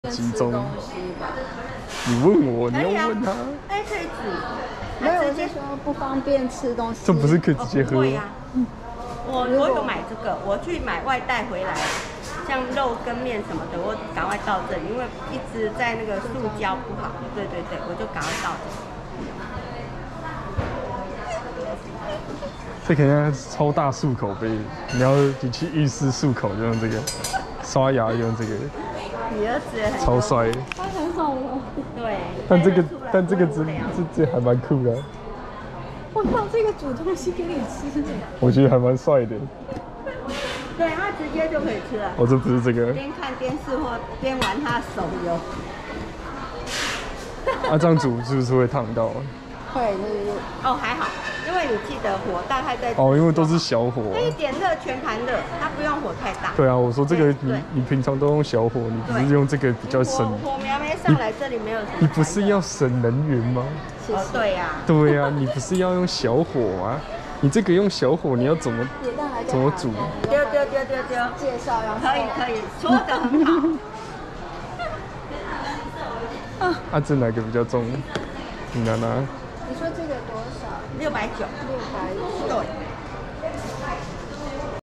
集中。 东西吧。 你问我，你要问他。 哎，可以煮。 没有，我是说不方便吃东西。 这不是可以直接喝？ 会呀。我有买这个，我去买外带回来，像肉跟面什么的，我赶快到这里，因为一直在那个塑胶不好。对对对，我就赶快到这里。 这肯定超大漱口杯，你去浴室漱口就用这个，刷牙用这个， 你儿子也很超帅。 它很好玩。 对。 但这个这还蛮酷的。 我靠，这个煮东西给你吃。 我觉得还蛮帅的。 对，他直接就可以吃了。 哦，这不是这个。 边看电视或边玩他的手游。 啊，这样煮是不是会烫到？ 会，就是哦，还好，因为你记得火大概在哦，因为都是小火、啊。 那一点热全盘热，它不用火太大。 对啊，我说这个你平常都用小火，你不是用这个比较省？ 火苗没上来，这里没有什么。 你不是要省能源吗？ 哦，对呀。 对呀，你不是要用小火啊？你这个用小火，你要怎么煮？ 丢。 介绍要可以，说得很好。 啊，这哪个比较重？你拿。 你说这个多少 690。 690。 对。